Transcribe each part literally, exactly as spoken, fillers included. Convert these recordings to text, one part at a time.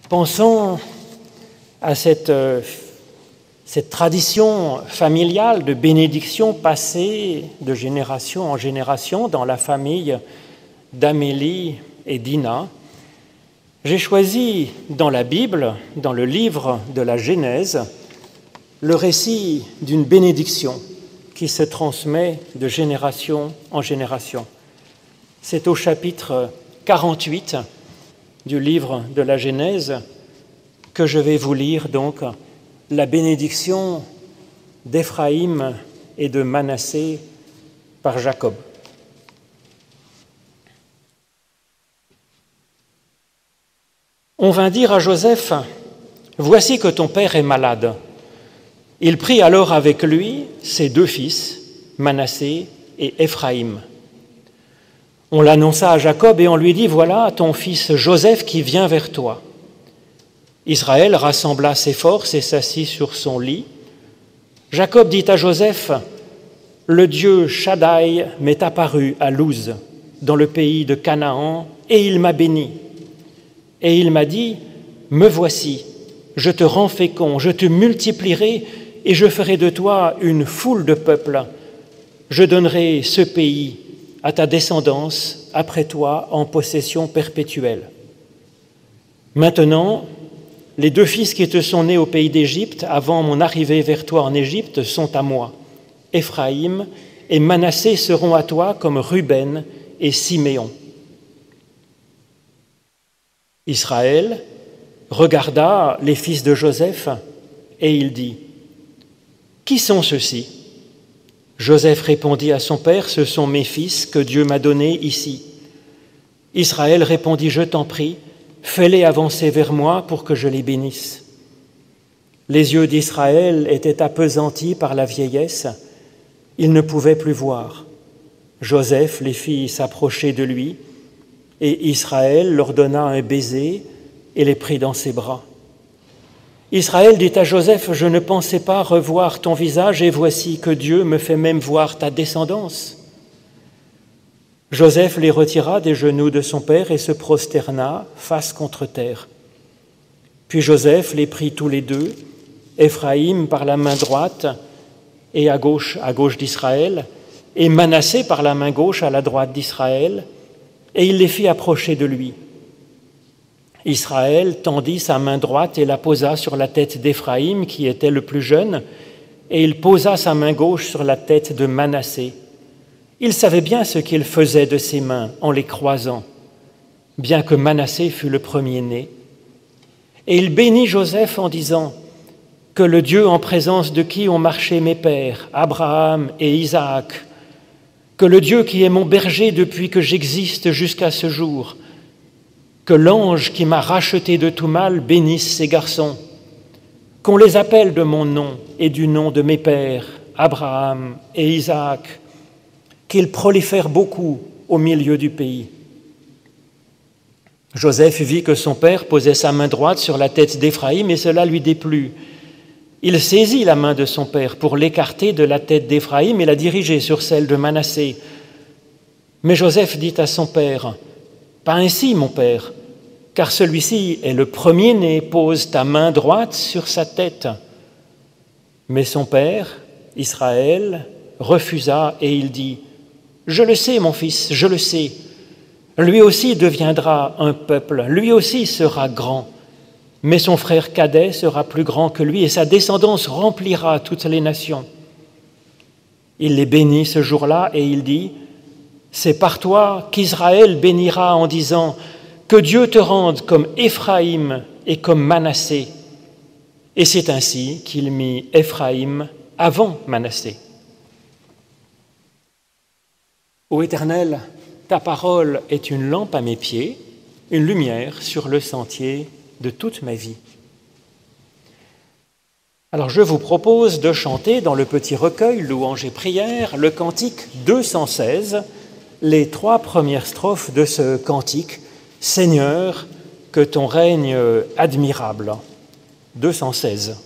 Pensons à cette, euh, cette tradition familiale de bénédiction passée de génération en génération dans la famille d'Amélie et d'Ina. J'ai choisi dans la Bible, dans le livre de la Genèse, le récit d'une bénédiction qui se transmet de génération en génération. C'est au chapitre quarante-huit du livre de la Genèse que je vais vous lire donc la bénédiction d'Éphraïm et de Manassé par Jacob. On vint dire à Joseph, « Voici que ton père est malade. » Il prit alors avec lui ses deux fils, Manassé et Éphraïm. On l'annonça à Jacob et on lui dit, « Voilà ton fils Joseph qui vient vers toi. » Israël rassembla ses forces et s'assit sur son lit. Jacob dit à Joseph, « Le Dieu Shaddai m'est apparu à Luz, dans le pays de Canaan, et il m'a béni. Et il m'a dit, « Me voici, je te rends fécond, je te multiplierai et je ferai de toi une foule de peuples. Je donnerai ce pays à ta descendance après toi en possession perpétuelle. » Maintenant, les deux fils qui te sont nés au pays d'Égypte avant mon arrivée vers toi en Égypte sont à moi. Éphraïm et Manassé seront à toi comme Ruben et Siméon. Israël regarda les fils de Joseph et il dit, « Qui sont ceux-ci » Joseph répondit à son père, « Ce sont mes fils que Dieu m'a donnés ici. » Israël répondit, « Je t'en prie, fais-les avancer vers moi pour que je les bénisse. » Les yeux d'Israël étaient appesantis par la vieillesse, il ne pouvait plus voir. Joseph les fit s'approcher de lui, et Israël leur donna un baiser et les prit dans ses bras. Israël dit à Joseph, « Je ne pensais pas revoir ton visage, et voici que Dieu me fait même voir ta descendance. » Joseph les retira des genoux de son père et se prosterna face contre terre. Puis Joseph les prit tous les deux, Éphraïm par la main droite et à gauche, à gauche d'Israël, et Manassé par la main gauche à la droite d'Israël, et il les fit approcher de lui. Israël tendit sa main droite et la posa sur la tête d'Éphraïm, qui était le plus jeune, et il posa sa main gauche sur la tête de Manassé. Il savait bien ce qu'il faisait de ses mains en les croisant, bien que Manassé fût le premier-né. Et il bénit Joseph en disant, « Que le Dieu en présence de qui ont marché mes pères, Abraham et Isaac, que le Dieu qui est mon berger depuis que j'existe jusqu'à ce jour, que l'ange qui m'a racheté de tout mal bénisse ces garçons, qu'on les appelle de mon nom et du nom de mes pères, Abraham et Isaac, qu'ils prolifèrent beaucoup au milieu du pays. » Joseph vit que son père posait sa main droite sur la tête d'Éphraïm et cela lui déplut. Il saisit la main de son père pour l'écarter de la tête d'Éphraïm et la diriger sur celle de Manassé. Mais Joseph dit à son père, « Pas ainsi, mon père, car celui-ci est le premier-né, pose ta main droite sur sa tête. » Mais son père, Israël, refusa et il dit, « Je le sais, mon fils, je le sais. Lui aussi deviendra un peuple, lui aussi sera grand. Mais son frère cadet sera plus grand que lui et sa descendance remplira toutes les nations. » Il les bénit ce jour-là et il dit, « C'est par toi qu'Israël bénira en disant, que Dieu te rende comme Éphraïm et comme Manassé. » Et c'est ainsi qu'il mit Éphraïm avant Manassé. Ô Éternel, ta parole est une lampe à mes pieds, une lumière sur le sentier de toute ma vie. Alors je vous propose de chanter dans le petit recueil Louanges et prières le cantique deux cent seize, les trois premières strophes de ce cantique, Seigneur, que ton règne admirable. deux cent seize.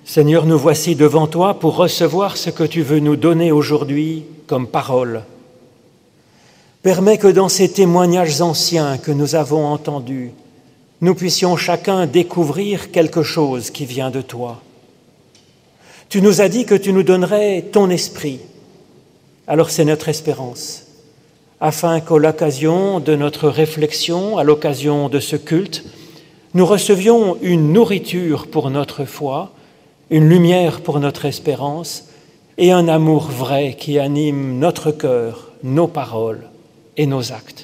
Seigneur, nous voici devant toi pour recevoir ce que tu veux nous donner aujourd'hui comme parole. Permets que dans ces témoignages anciens que nous avons entendus, nous puissions chacun découvrir quelque chose qui vient de toi. Tu nous as dit que tu nous donnerais ton esprit. Alors c'est notre espérance, afin qu'à l'occasion de notre réflexion, à l'occasion de ce culte, nous recevions une nourriture pour notre foi, une lumière pour notre espérance et un amour vrai qui anime notre cœur, nos paroles et nos actes.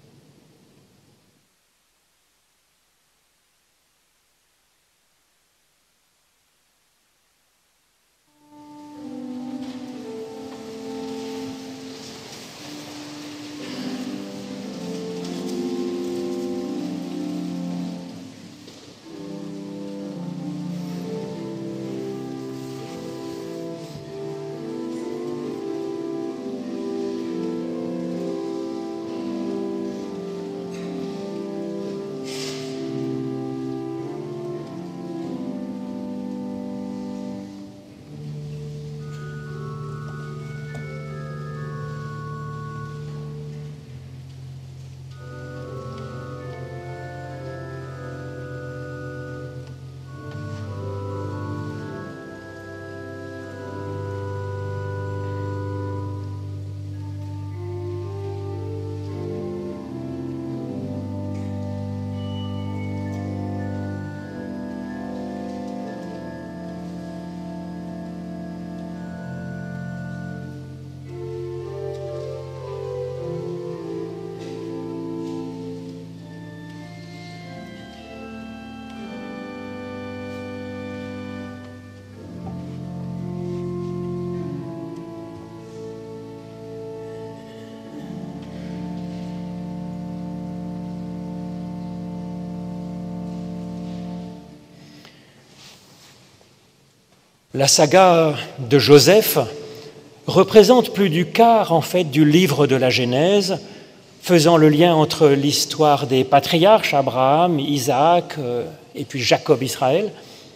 La saga de Joseph représente plus du quart en fait du livre de la Genèse, faisant le lien entre l'histoire des patriarches, Abraham, Isaac euh, et puis Jacob, Israël,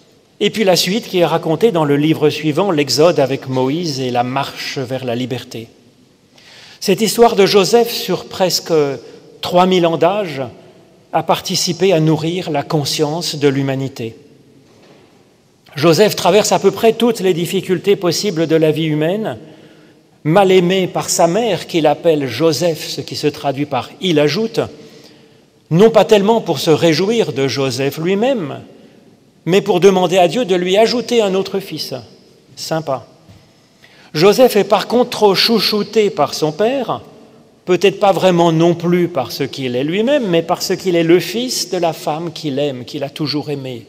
et puis la suite qui est racontée dans le livre suivant, l'Exode avec Moïse et la marche vers la liberté. Cette histoire de Joseph sur presque trois mille ans d'âge a participé à nourrir la conscience de l'humanité. Joseph traverse à peu près toutes les difficultés possibles de la vie humaine, mal aimé par sa mère qu'il appelle Joseph, ce qui se traduit par « il ajoute », non pas tellement pour se réjouir de Joseph lui-même, mais pour demander à Dieu de lui ajouter un autre fils. Sympa. Joseph est par contre trop chouchouté par son père, peut-être pas vraiment non plus parce qu'il est lui-même, mais parce qu'il est le fils de la femme qu'il aime, qu'il a toujours aimée.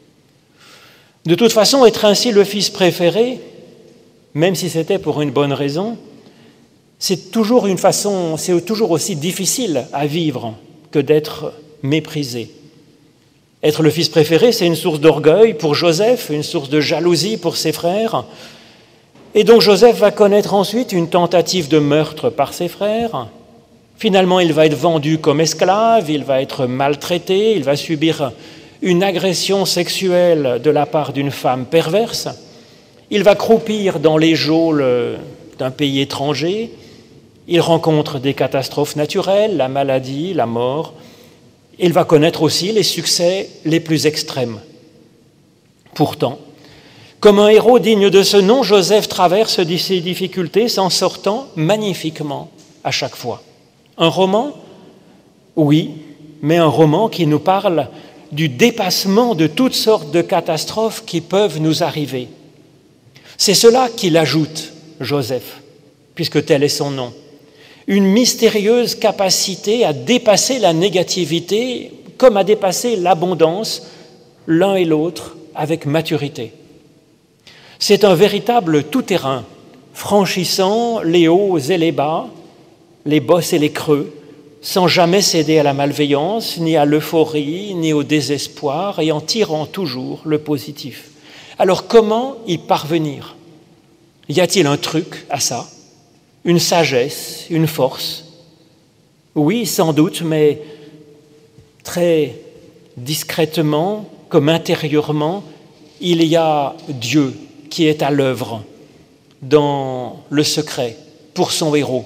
De toute façon, être ainsi le fils préféré, même si c'était pour une bonne raison, c'est toujours une façon, c'est toujours aussi difficile à vivre que d'être méprisé. Être le fils préféré, c'est une source d'orgueil pour Joseph, une source de jalousie pour ses frères. Et donc Joseph va connaître ensuite une tentative de meurtre par ses frères. Finalement, il va être vendu comme esclave, il va être maltraité, il va subir une agression sexuelle de la part d'une femme perverse. Il va croupir dans les geôles d'un pays étranger. Il rencontre des catastrophes naturelles, la maladie, la mort. Il va connaître aussi les succès les plus extrêmes. Pourtant, comme un héros digne de ce nom, Joseph traverse ces difficultés s'en sortant magnifiquement à chaque fois. Un roman ? Oui, mais un roman qui nous parle du dépassement de toutes sortes de catastrophes qui peuvent nous arriver. C'est cela qu'il ajoute, Joseph, puisque tel est son nom. Une mystérieuse capacité à dépasser la négativité comme à dépasser l'abondance, l'un et l'autre, avec maturité. C'est un véritable tout-terrain, franchissant les hauts et les bas, les bosses et les creux, sans jamais céder à la malveillance, ni à l'euphorie, ni au désespoir, et en tirant toujours le positif. Alors comment y parvenir ? Y a-t-il un truc à ça ? Une sagesse, une force ? Oui, sans doute, mais très discrètement, comme intérieurement, il y a Dieu qui est à l'œuvre dans le secret pour son héros.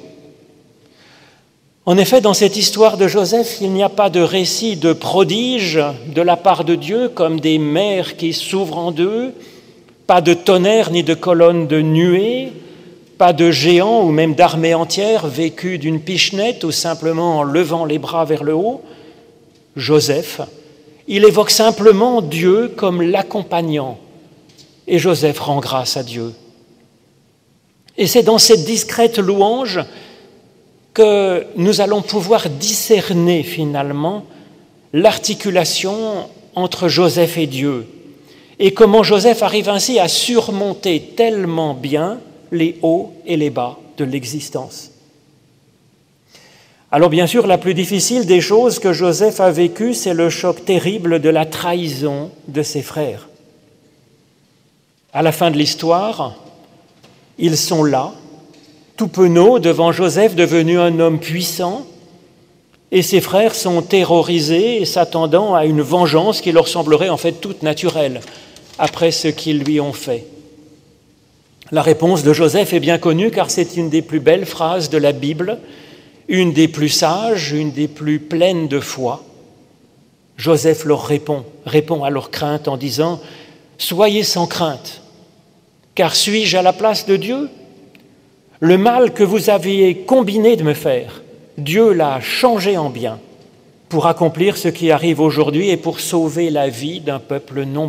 En effet, dans cette histoire de Joseph, il n'y a pas de récit de prodige de la part de Dieu, comme des mers qui s'ouvrent en deux, pas de tonnerre ni de colonne de nuée, pas de géants ou même d'armées entières vécues d'une pichenette ou simplement en levant les bras vers le haut. Joseph, il évoque simplement Dieu comme l'accompagnant, et Joseph rend grâce à Dieu. Et c'est dans cette discrète louange que nous allons pouvoir discerner finalement l'articulation entre Joseph et Dieu, et comment Joseph arrive ainsi à surmonter tellement bien les hauts et les bas de l'existence. Alors bien sûr, la plus difficile des choses que Joseph a vécues, c'est le choc terrible de la trahison de ses frères. À la fin de l'histoire, ils sont là, tout penauds devant Joseph devenu un homme puissant, et ses frères sont terrorisés, s'attendant à une vengeance qui leur semblerait en fait toute naturelle après ce qu'ils lui ont fait. La réponse de Joseph est bien connue car c'est une des plus belles phrases de la Bible, une des plus sages, une des plus pleines de foi. Joseph leur répond, répond à leur crainte en disant « Soyez sans crainte, car suis-je à la place de Dieu ? Le mal que vous aviez combiné de me faire, Dieu l'a changé en bien pour accomplir ce qui arrive aujourd'hui et pour sauver la vie d'un peuple nombreux. »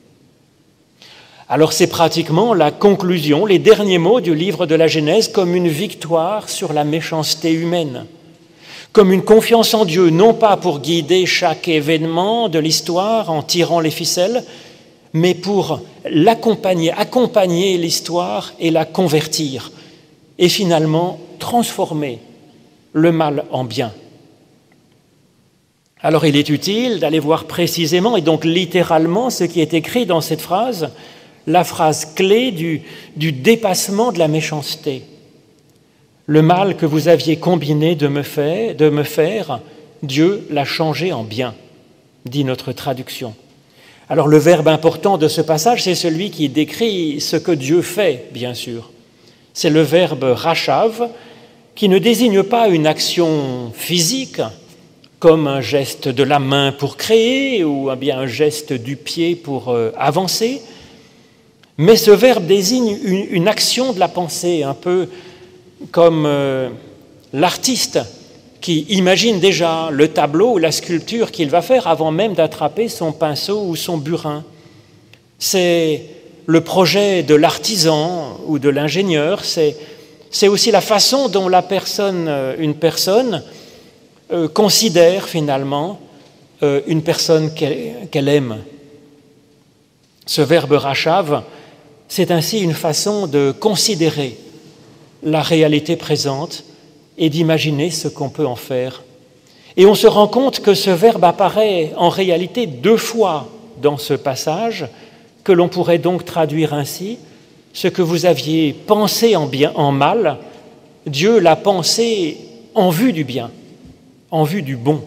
Alors c'est pratiquement la conclusion, les derniers mots du livre de la Genèse comme une victoire sur la méchanceté humaine, comme une confiance en Dieu, non pas pour guider chaque événement de l'histoire en tirant les ficelles, mais pour l'accompagner, accompagner l'histoire et la convertir, et finalement transformer le mal en bien. Alors il est utile d'aller voir précisément et donc littéralement ce qui est écrit dans cette phrase, la phrase clé du, du dépassement de la méchanceté. Le mal que vous aviez combiné de me faire, de me faire, Dieu l'a changé en bien, dit notre traduction. Alors le verbe important de ce passage, c'est celui qui décrit ce que Dieu fait, bien sûr. C'est le verbe rachav, qui ne désigne pas une action physique, comme un geste de la main pour créer ou bien un geste du pied pour euh, avancer, mais ce verbe désigne une, une action de la pensée, un peu comme euh, l'artiste qui imagine déjà le tableau ou la sculpture qu'il va faire avant même d'attraper son pinceau ou son burin. C'est le projet de l'artisan ou de l'ingénieur, c'est, c'est aussi la façon dont la personne, une personne euh, considère finalement euh, une personne qu'elle, qu'elle aime. Ce verbe rachav, c'est ainsi une façon de considérer la réalité présente et d'imaginer ce qu'on peut en faire. Et on se rend compte que ce verbe apparaît en réalité deux fois dans ce passage, que l'on pourrait donc traduire ainsi, ce que vous aviez pensé en bien, en mal, Dieu l'a pensé en vue du bien, en vue du bon.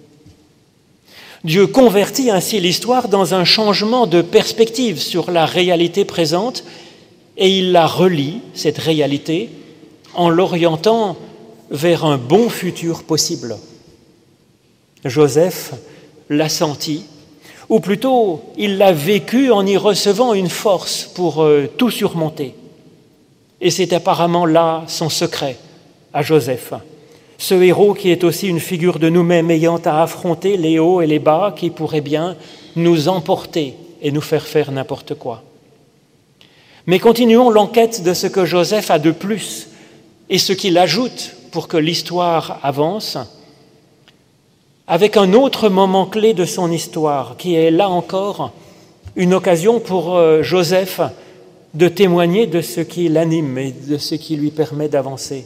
Dieu convertit ainsi l'histoire dans un changement de perspective sur la réalité présente et il la relie, cette réalité, en l'orientant vers un bon futur possible. Joseph l'a senti, ou plutôt il l'a vécu en y recevant une force pour euh, tout surmonter. Et c'est apparemment là son secret à Joseph. Ce héros qui est aussi une figure de nous-mêmes ayant à affronter les hauts et les bas qui pourraient bien nous emporter et nous faire faire n'importe quoi. Mais continuons l'enquête de ce que Joseph a de plus et ce qu'il ajoute pour que l'histoire avance avec un autre moment clé de son histoire qui est là encore une occasion pour Joseph de témoigner de ce qui l'anime et de ce qui lui permet d'avancer.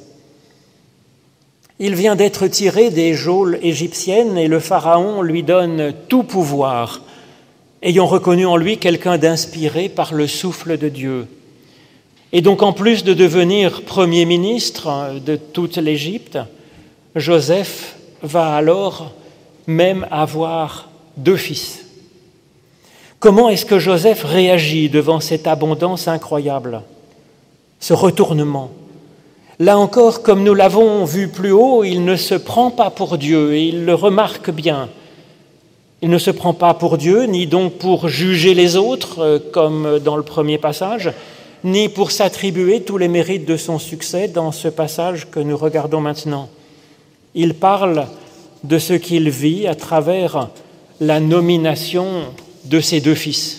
Il vient d'être tiré des geôles égyptiennes et le Pharaon lui donne tout pouvoir, ayant reconnu en lui quelqu'un d'inspiré par le souffle de Dieu. Et donc en plus de devenir premier ministre de toute l'Égypte, Joseph va alors même avoir deux fils. Comment est-ce que Joseph réagit devant cette abondance incroyable, ce retournement? Là encore, comme nous l'avons vu plus haut, il ne se prend pas pour Dieu, et il le remarque bien. Il ne se prend pas pour Dieu, ni donc pour juger les autres, comme dans le premier passage, ni pour s'attribuer tous les mérites de son succès dans ce passage que nous regardons maintenant. Il parle de ce qu'il vit à travers la nomination de ses deux fils.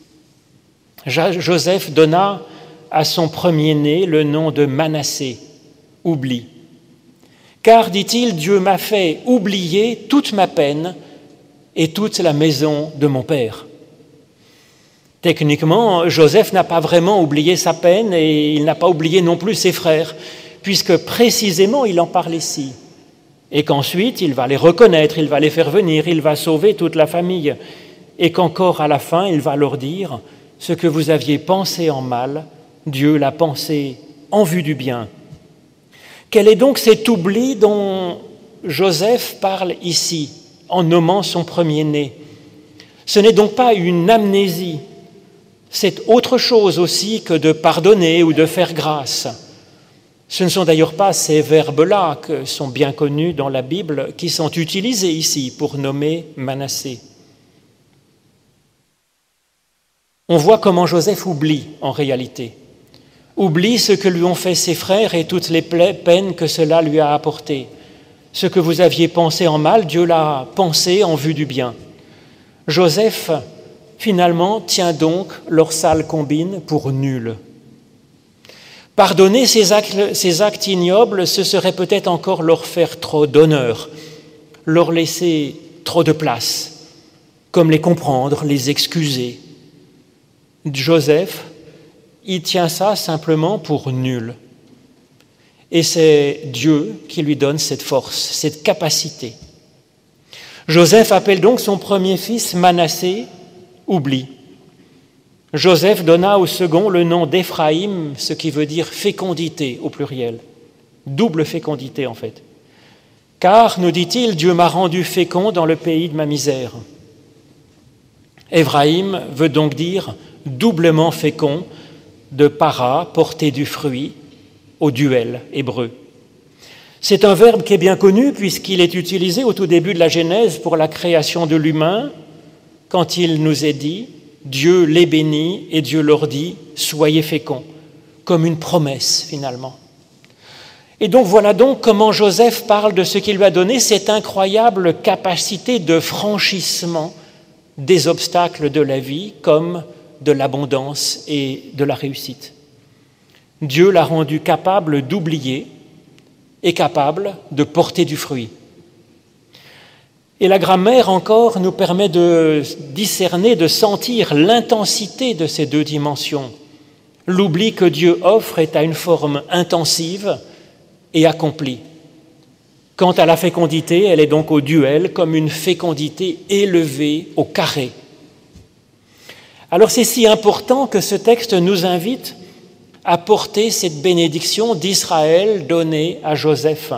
Joseph donna à son premier-né le nom de Manassé, oubli. Car, dit-il, Dieu m'a fait oublier toute ma peine et toute la maison de mon père. Techniquement, Joseph n'a pas vraiment oublié sa peine et il n'a pas oublié non plus ses frères, puisque précisément il en parle ici. Et qu'ensuite, il va les reconnaître, il va les faire venir, il va sauver toute la famille. Et qu'encore à la fin, il va leur dire « Ce que vous aviez pensé en mal, Dieu l'a pensé en vue du bien. » Quel est donc cet oubli dont Joseph parle ici, en nommant son premier-né? Ce n'est donc pas une amnésie, c'est autre chose aussi que de pardonner ou de faire grâce. Ce ne sont d'ailleurs pas ces verbes-là, qui sont bien connus dans la Bible, qui sont utilisés ici pour nommer Manassé. On voit comment Joseph oublie en réalité. Oublie ce que lui ont fait ses frères et toutes les peines que cela lui a apportées. Ce que vous aviez pensé en mal, Dieu l'a pensé en vue du bien. Joseph, finalement, tient donc leur sale combine pour nulle. Pardonner ces actes, ces actes ignobles, ce serait peut-être encore leur faire trop d'honneur, leur laisser trop de place, comme les comprendre, les excuser. Joseph, il tient ça simplement pour nul. Et c'est Dieu qui lui donne cette force, cette capacité. Joseph appelle donc son premier fils Manassé, oubli. Joseph donna au second le nom d'Éphraïm, ce qui veut dire fécondité au pluriel, double fécondité en fait. Car, nous dit-il, Dieu m'a rendu fécond dans le pays de ma misère. Éphraïm veut donc dire doublement fécond, de para, porter du fruit, au duel hébreu. C'est un verbe qui est bien connu puisqu'il est utilisé au tout début de la Genèse pour la création de l'humain, quand il nous est dit « Dieu les bénit et Dieu leur dit « Soyez féconds », comme une promesse finalement. Et donc voilà donc comment Joseph parle de ce qu'il lui a donné, cette incroyable capacité de franchissement des obstacles de la vie comme de l'abondance et de la réussite. Dieu l'a rendu capable d'oublier et capable de porter du fruit. Et la grammaire encore nous permet de discerner, de sentir l'intensité de ces deux dimensions. L'oubli que Dieu offre est à une forme intensive et accomplie. Quant à la fécondité, elle est donc au duel comme une fécondité élevée au carré. Alors c'est si important que ce texte nous invite à porter cette bénédiction d'Israël donnée à Joseph.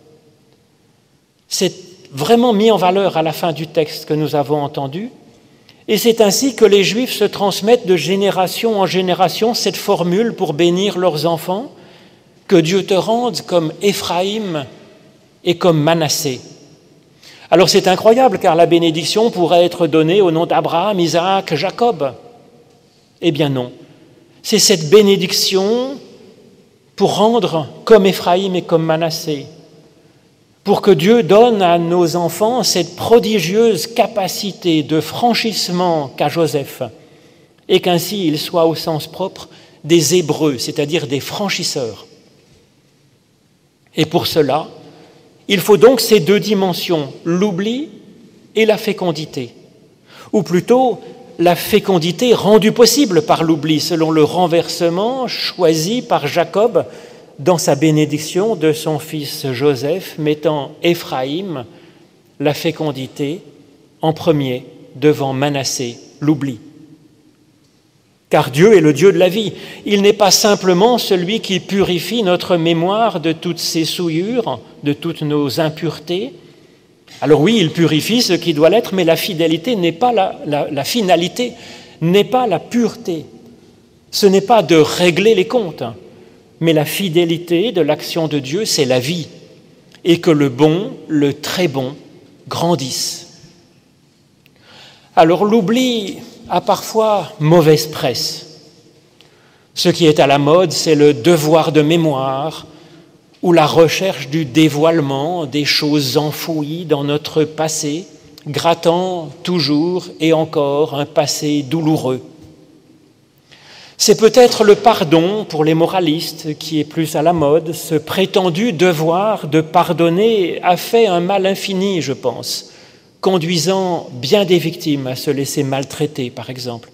C'est vraiment mis en valeur à la fin du texte que nous avons entendu, et c'est ainsi que les Juifs se transmettent de génération en génération cette formule pour bénir leurs enfants, que Dieu te rende comme Éphraïm et comme Manassé. Alors c'est incroyable car la bénédiction pourrait être donnée au nom d'Abraham, Isaac, Jacob. Eh bien non, c'est cette bénédiction pour rendre comme Éphraïm et comme Manassé, pour que Dieu donne à nos enfants cette prodigieuse capacité de franchissement qu'a Joseph, et qu'ainsi ils soient au sens propre des Hébreux, c'est-à-dire des franchisseurs. Et pour cela, il faut donc ces deux dimensions, l'oubli et la fécondité, ou plutôt la fécondité rendue possible par l'oubli, selon le renversement choisi par Jacob dans sa bénédiction de son fils Joseph, mettant Éphraïm, la fécondité, en premier devant Manassé, l'oubli. Car Dieu est le Dieu de la vie. Il n'est pas simplement celui qui purifie notre mémoire de toutes ses souillures, de toutes nos impuretés, Alors oui, il purifie ce qui doit l'être, mais la fidélité n'est pas la, la, la finalité, n'est pas la pureté. Ce n'est pas de régler les comptes, mais la fidélité de l'action de Dieu, c'est la vie, et que le bon, le très bon, grandissent. Alors l'oubli a parfois mauvaise presse. Ce qui est à la mode, c'est le devoir de mémoire ou la recherche du dévoilement des choses enfouies dans notre passé, grattant toujours et encore un passé douloureux. C'est peut-être le pardon pour les moralistes qui est plus à la mode. Ce prétendu devoir de pardonner a fait un mal infini, je pense, conduisant bien des victimes à se laisser maltraiter, par exemple.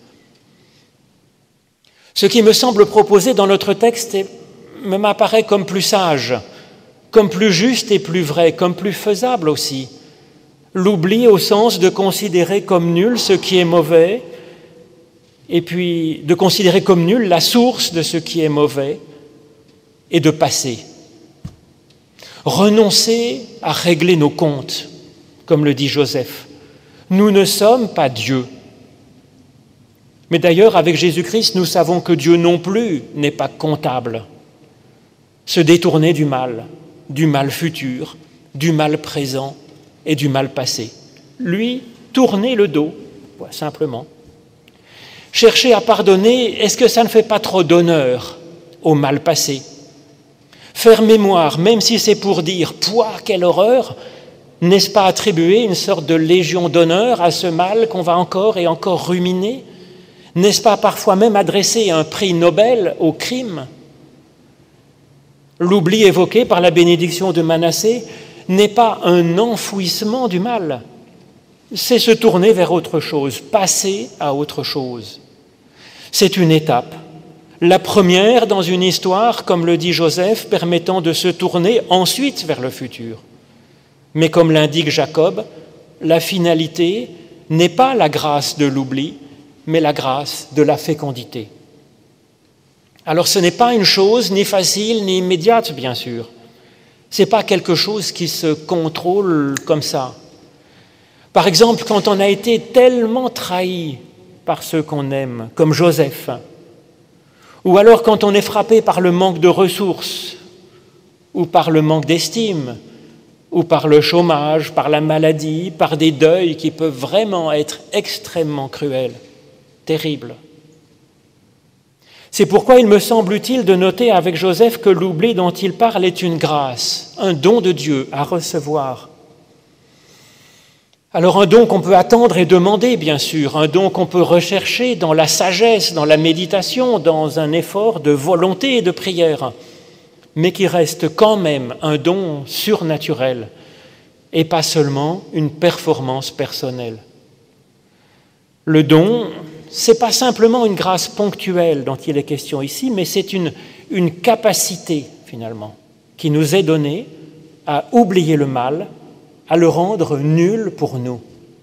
Ce qui me semble proposé dans notre texte est, m'apparaît comme plus sage, comme plus juste et plus vrai, comme plus faisable aussi. L'oubli au sens de considérer comme nul ce qui est mauvais, et puis de considérer comme nul la source de ce qui est mauvais, et de passer. Renoncer à régler nos comptes, comme le dit Joseph. Nous ne sommes pas Dieu. Mais d'ailleurs, avec Jésus-Christ, nous savons que Dieu non plus n'est pas comptable. Se détourner du mal, du mal futur, du mal présent et du mal passé. Lui, tourner le dos, simplement. Chercher à pardonner, est-ce que ça ne fait pas trop d'honneur au mal passé? Faire mémoire, même si c'est pour dire « pouah, quelle horreur !» n'est-ce pas attribuer une sorte de légion d'honneur à ce mal qu'on va encore et encore ruminer? N'est-ce pas parfois même adresser un prix Nobel au crime? L'oubli évoqué par la bénédiction de Manassé n'est pas un enfouissement du mal, c'est se tourner vers autre chose, passer à autre chose. C'est une étape, la première dans une histoire, comme le dit Joseph, permettant de se tourner ensuite vers le futur. Mais comme l'indique Jacob, la finalité n'est pas la grâce de l'oubli, mais la grâce de la fécondité. Alors ce n'est pas une chose ni facile ni immédiate, bien sûr. Ce n'est pas quelque chose qui se contrôle comme ça. Par exemple, quand on a été tellement trahi par ceux qu'on aime, comme Joseph, ou alors quand on est frappé par le manque de ressources, ou par le manque d'estime, ou par le chômage, par la maladie, par des deuils qui peuvent vraiment être extrêmement cruels, terribles. C'est pourquoi il me semble utile de noter avec Joseph que l'oubli dont il parle est une grâce, un don de Dieu à recevoir. Alors un don qu'on peut attendre et demander, bien sûr, un don qu'on peut rechercher dans la sagesse, dans la méditation, dans un effort de volonté et de prière, mais qui reste quand même un don surnaturel et pas seulement une performance personnelle. Le don, ce n'est pas simplement une grâce ponctuelle dont il est question ici, mais c'est une, une capacité, finalement, qui nous est donnée à oublier le mal, à le rendre nul pour nous.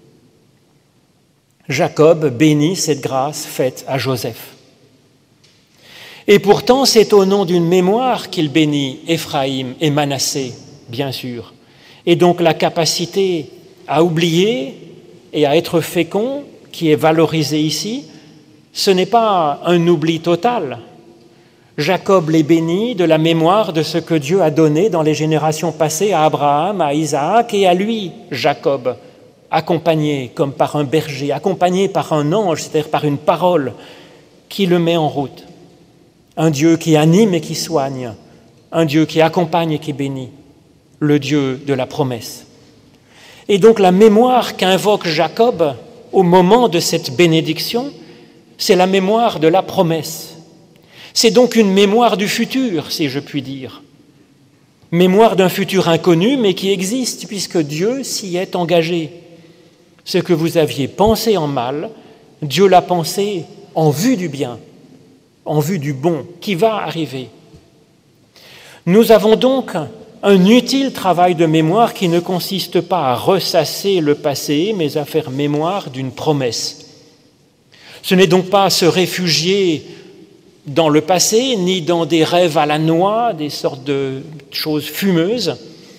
Jacob bénit cette grâce faite à Joseph. Et pourtant, c'est au nom d'une mémoire qu'il bénit Éphraïm et Manassé, bien sûr. Et donc la capacité à oublier et à être fécond, qui est valorisée ici, ce n'est pas un oubli total. Jacob les bénit de la mémoire de ce que Dieu a donné dans les générations passées à Abraham, à Isaac et à lui, Jacob, accompagné comme par un berger, accompagné par un ange, c'est-à-dire par une parole qui le met en route. Un Dieu qui anime et qui soigne, un Dieu qui accompagne et qui bénit, le Dieu de la promesse. Et donc la mémoire qu'invoque Jacob au moment de cette bénédiction, c'est la mémoire de la promesse. C'est donc une mémoire du futur, si je puis dire. Mémoire d'un futur inconnu, mais qui existe, puisque Dieu s'y est engagé. Ce que vous aviez pensé en mal, Dieu l'a pensé en vue du bien, en vue du bon, qui va arriver. Nous avons donc un utile travail de mémoire qui ne consiste pas à ressasser le passé, mais à faire mémoire d'une promesse. Ce n'est donc pas se réfugier dans le passé, ni dans des rêves à la noix, des sortes de choses fumeuses,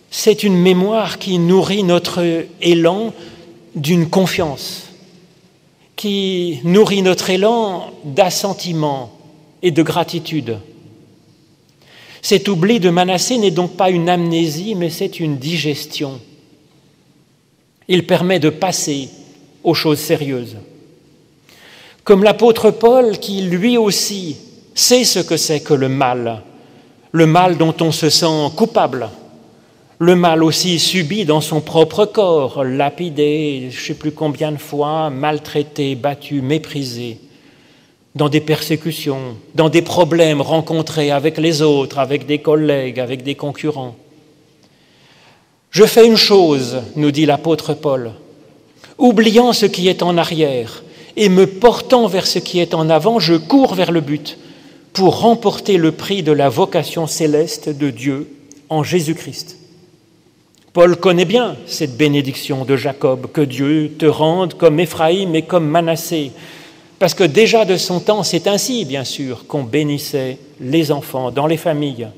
C'est une mémoire qui nourrit notre élan d'une confiance, qui nourrit notre élan d'assentiment et de gratitude. Cet oubli de Manassé n'est donc pas une amnésie, mais c'est une digestion. Il permet de passer aux choses sérieuses. Comme l'apôtre Paul, qui lui aussi sait ce que c'est que le mal, le mal dont on se sent coupable, le mal aussi subi dans son propre corps, lapidé, je ne sais plus combien de fois, maltraité, battu, méprisé, dans des persécutions, dans des problèmes rencontrés avec les autres, avec des collègues, avec des concurrents. Je fais une chose, nous dit l'apôtre Paul, oubliant ce qui est en arrière et me portant vers ce qui est en avant, je cours vers le but pour remporter le prix de la vocation céleste de Dieu en Jésus-Christ. Paul connaît bien cette bénédiction de Jacob, que Dieu te rende comme Éphraïm et comme Manassé, parce que déjà de son temps, c'est ainsi, bien sûr, qu'on bénissait les enfants dans les familles.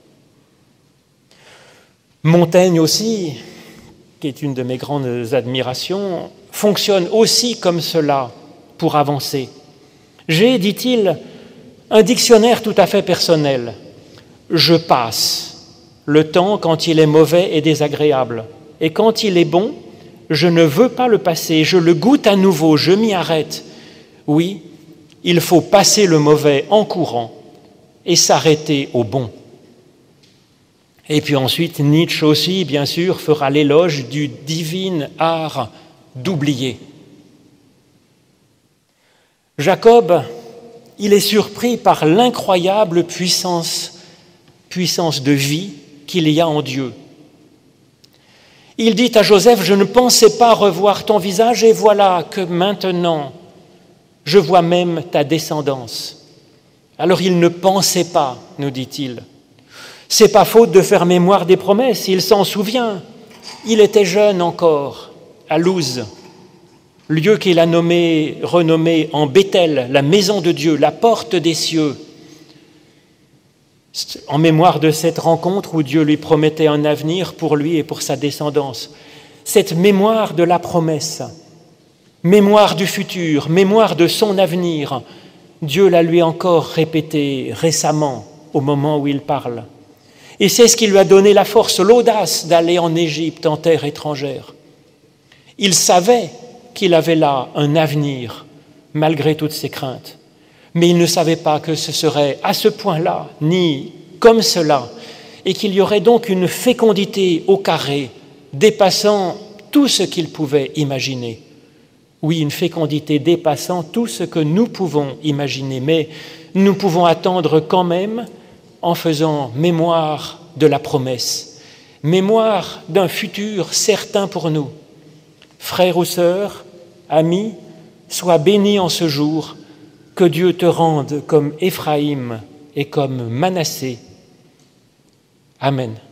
Montaigne aussi, qui est une de mes grandes admirations, fonctionne aussi comme cela pour avancer. J'ai, dit-il, un dictionnaire tout à fait personnel. Je passe le temps quand il est mauvais et désagréable. Et quand il est bon, je ne veux pas le passer, je le goûte à nouveau, je m'y arrête. Oui, il faut passer le mauvais en courant et s'arrêter au bon. Et puis ensuite, Nietzsche aussi, bien sûr, fera l'éloge du divin art d'oublier. Jacob, il est surpris par l'incroyable puissance, puissance de vie qu'il y a en Dieu. Il dit à Joseph, « Je ne pensais pas revoir ton visage et voilà que maintenant, je vois même ta descendance. » Alors il ne pensait pas, nous dit-il. C'est pas faute de faire mémoire des promesses, il s'en souvient. Il était jeune encore, à Luz, lieu qu'il a nommé, renommé en Béthel, la maison de Dieu, la porte des cieux, en mémoire de cette rencontre où Dieu lui promettait un avenir pour lui et pour sa descendance. Cette mémoire de la promesse, mémoire du futur, mémoire de son avenir, Dieu la lui encore répété récemment au moment où il parle. Et c'est ce qui lui a donné la force, l'audace d'aller en Égypte, en terre étrangère. Il savait qu'il avait là un avenir, malgré toutes ses craintes. Mais il ne savait pas que ce serait à ce point-là, ni comme cela, et qu'il y aurait donc une fécondité au carré, dépassant tout ce qu'il pouvait imaginer. Oui, une fécondité dépassant tout ce que nous pouvons imaginer, mais nous pouvons attendre quand même en faisant mémoire de la promesse, mémoire d'un futur certain pour nous. Frères ou sœurs, amis, sois bénis en ce jour, que Dieu te rende comme Éphraïm et comme Manassé. Amen.